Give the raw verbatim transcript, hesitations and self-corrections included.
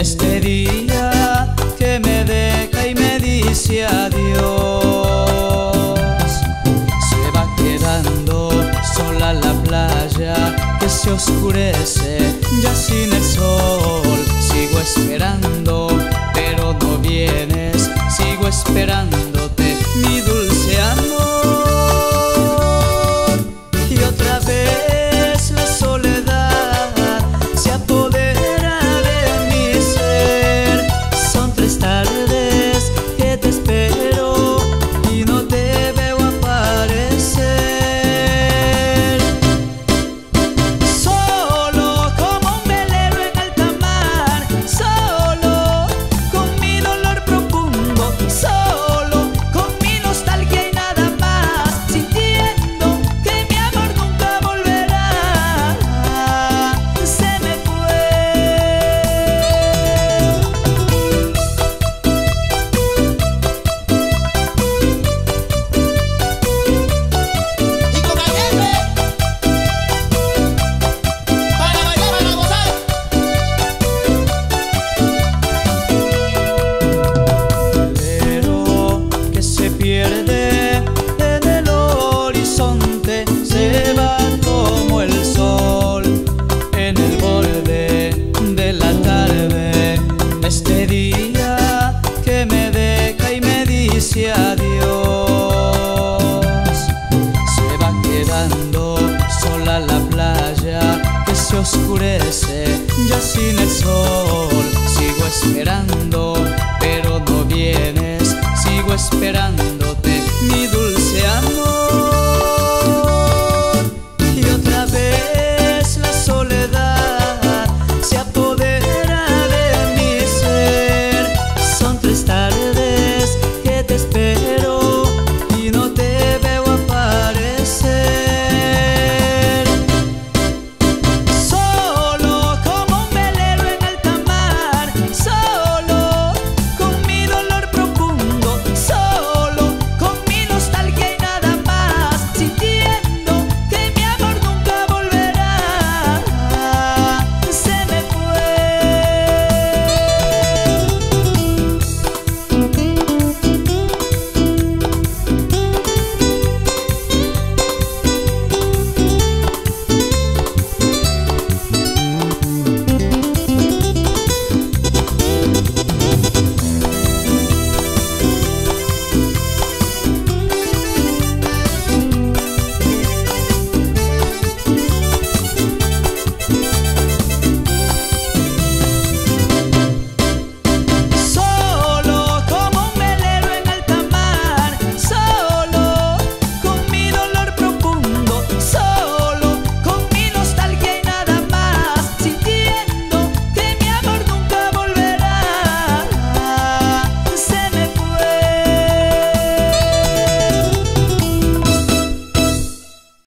Este día que me deja y me dice adiós, se va quedando sola la playa que se oscurece ya sin el sol. Sigo esperando, pero no vienes. Sigo esperándote, mi dulce amor. Y otra vez la soledad se apodera de mi ser. Son tres tardes que te espero y no te veo aparecer. Solo como un velero en alta mar, solo con mi dolor profundo, solo con mi nostalgia y nada más, sintiendo que mi amor nunca volverá. Se me fue. Y con Allende, para bailar, para gozar. Velero que se pierde en el horizonte, se va como el sol en el borde de la tarde. Este día que me deja y me dice adiós, se va quedando sola la playa que se oscurece ya sin el sol.